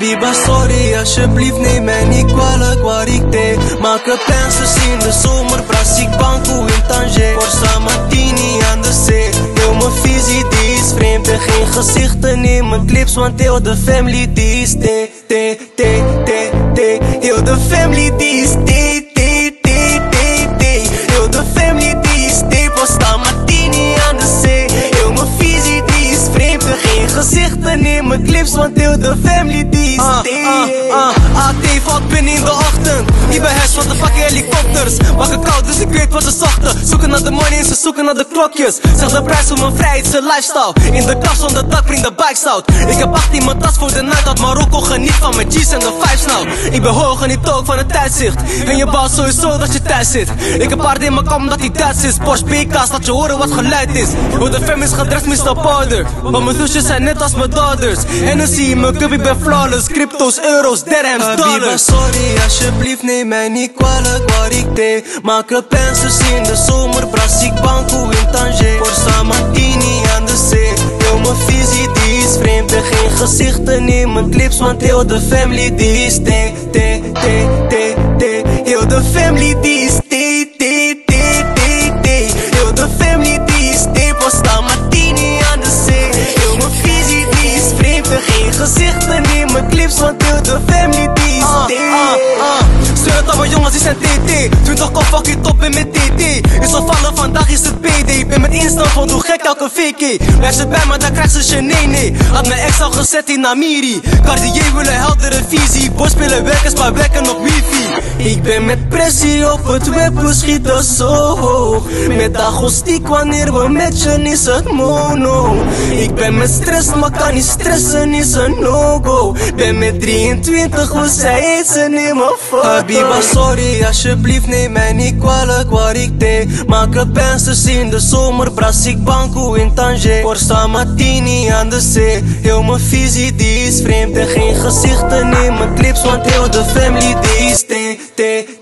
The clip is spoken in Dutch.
Habiba, sorry, alsjeblieft neem mij niet kwalijk waar ik deed. Maak een pensers in de zomer, Brasik Banco in Tanger. Corsa Martini aan de zee. Heel mijn visie die is vreemd en geen gezichten in mijn clips, want heel de family die is heel de family die is heel de family die is Corsa Martini aan de zee. Heel mijn visie die is vreemd en geen gezichten in mijn clips, want heel de family die is AT valt binnen in de ochtend. Ik ben hash van de fucking helikopters. Wakker koud, dus ik weet wat ze zochten. Zoeken naar de money en ze zoeken naar de klokjes. Zeg de prijs voor mijn vrijheid, zijn lifestyle. In de kast onder dak, bring de bikes out. Ik heb 8 in mijn tas voor de night out. Marokko geniet van mijn G's en de vibes nou. Ik ben hoog en niet ook van het tijdzicht. En je baalt sowieso dat je thuis zit. Ik heb hard in mijn kam omdat hij Duits is. Porsche PK's, laat je horen wat geluid is. Hoe de fam is gedressed, Mr. Powder. Want mijn zusjes zijn net als mijn daughters. En dan zie je me cup, ik ben flawless. Crypto's, euro's, dirhams, dollars. Sorry, alsjeblieft neem mij niet kwalijk waar ik deed. Maak een pensers in de zomer, Brasik Banco in Tanger. Corsa Martini aan de zee. Heel mijn visie die is vreemd en geen gezichten in mijn clips, want heel de family die is heel de family die is heel de family die is Corsa Martini aan de zee. Heel mijn visie die is vreemd en geen gezichten in mijn clips, want heel de family die is Stuur het aan mijn jongens, die zijn TT. 20 kop, fuck it op, ben met TT. Is opvallen, vandaag is het PD. Ik ben met instant, want hoe gek elke VK. Blijf ze bij me, dan krijgt ze nee. Had mijn ex al gezet in Amiri. Cartier wil een heldere visie. Boys spelen werkers, maar werken op wifi. Ik ben met pressie op het web, we schieten zo hoog. Met agostiek, wanneer we matchen is het mono. Ik ben met stress, maar kan niet stressen, is een no-go. Ben met 23, we zijn ze in mijn foto. Habiba, sorry, alsjeblieft neem mij niet kwalijk waar ik deed. Maak een pensers in de zomer, Brasik Banco in Tanger. Corsa Martini aan de zee. Heel mijn visie die is vreemd en geen gezichten in mijn clips, want heel de family die is